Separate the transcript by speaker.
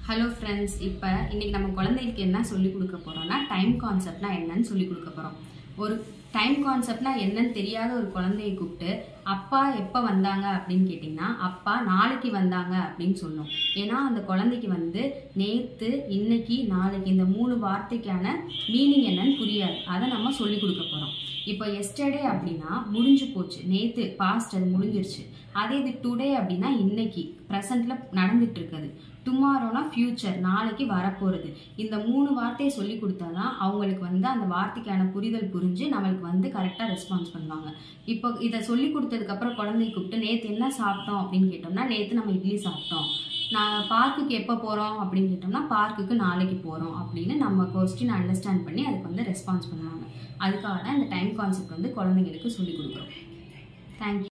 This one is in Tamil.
Speaker 1: ஹலோ ஃப்ரெண்ட்ஸ், இப்போ இன்றைக்கி நம்ம குழந்தைகளுக்கு என்ன சொல்லிக் கொடுக்க போகிறோம்னா டைம் கான்செப்ட்னா என்னன்னு சொல்லிக் கொடுக்க போகிறோம். ஒரு டைம் கான்செப்ட்னா என்னன்னு தெரியாத ஒரு குழந்தையை கூப்பிட்டு அப்பா எப்போ வந்தாங்க அப்படின்னு கேட்டிங்கன்னா அப்பா நாளைக்கு வந்தாங்க அப்படின்னு சொல்லும். ஏன்னா அந்த குழந்தைக்கு நேற்று, இன்னைக்கு, நாளைக்கு இந்த 3 வார்த்தைக்கான மீனிங் என்னன்னு புரியாது. அதை நம்ம சொல்லிக் கொடுக்க போகிறோம். இப்போ எஸ்டர்டே அப்படின்னா முடிஞ்சு போச்சு, நேற்று பாஸ்ட், அது முடிஞ்சிருச்சு. அதே இது டுடே அப்படின்னா இன்னைக்கு ப்ரெசண்ட்டில் நடந்துட்டு இருக்குது. டுமாரோனா ஃபியூச்சர், நாளைக்கு வரப்போகிறது. இந்த 3 வார்த்தையை சொல்லி கொடுத்தா தான் அவங்களுக்கு அந்த வார்த்தைக்கான புரிதல் புரிஞ்சு நம்மளுக்கு கரெக்டாக ரெஸ்பான்ஸ் பண்ணுவாங்க. இப்போ இதை சொல்லி கொடுத்ததுக்கப்புறம் குழந்தைய கூப்பிட்டு நேற்று என்ன சாப்பிட்டோம் அப்படின்னு கேட்டோம்னா நேற்று நம்ம இட்லி சாப்பிட்டோம். நான் பார்க்குக்கு எப்போ போகிறோம் அப்படின்னு கேட்டோம்னா பார்க்குக்கு நாளைக்கு போகிறோம் அப்படின்னு நம்ம கொஸ்டின் அண்டர்ஸ்டாண்ட் பண்ணி அதுக்கு ரெஸ்பான்ஸ் பண்ணுவாங்க. அதுக்காக தான் இந்த டைம் கான்செப்ட் குழந்தைங்களுக்கு சொல்லிக் கொடுக்குறோம். தேங்க்யூ.